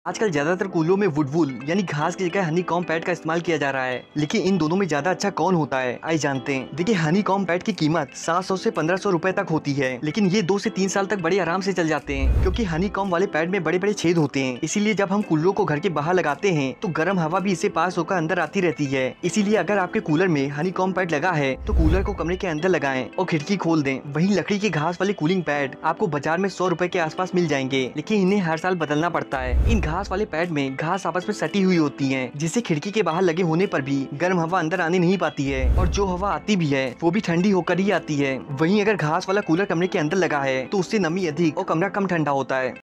आजकल ज्यादातर कूलरों में वुडवुल यानी घास की जगह हनी कॉम्ब पैड का इस्तेमाल किया जा रहा है, लेकिन इन दोनों में ज्यादा अच्छा कौन होता है आइए जानते हैं। देखिए, हनी कॉम्ब पैड की कीमत 700 से 1500 रुपए तक होती है, लेकिन ये 2 से 3 साल तक बड़े आराम से चल जाते हैं, क्योंकि हनी कॉम्ब वाले पैड में बड़े बड़े छेद होते हैं। इसीलिए जब हम कूलरों को घर के बाहर लगाते हैं तो गर्म हवा भी इससे पास होकर अंदर आती रहती है। इसीलिए अगर आपके कूलर में हनी कॉम्ब पैड लगा है तो कूलर को कमरे के अंदर लगाएं और खिड़की खोल दें। वहीं लकड़ी के घास वाले कूलिंग पैड आपको बाजार में 100 रुपए के आसपास मिल जाएंगे, लेकिन इन्हें हर साल बदलना पड़ता है। इन घास वाले पैड में घास आपस में सटी हुई होती है, जिससे खिड़की के बाहर लगे होने पर भी गर्म हवा अंदर आने नहीं पाती है, और जो हवा आती भी है वो भी ठंडी होकर ही आती है। वहीं अगर घास वाला कूलर कमरे के अंदर लगा है तो उससे नमी अधिक और कमरा कम ठंडा होता है।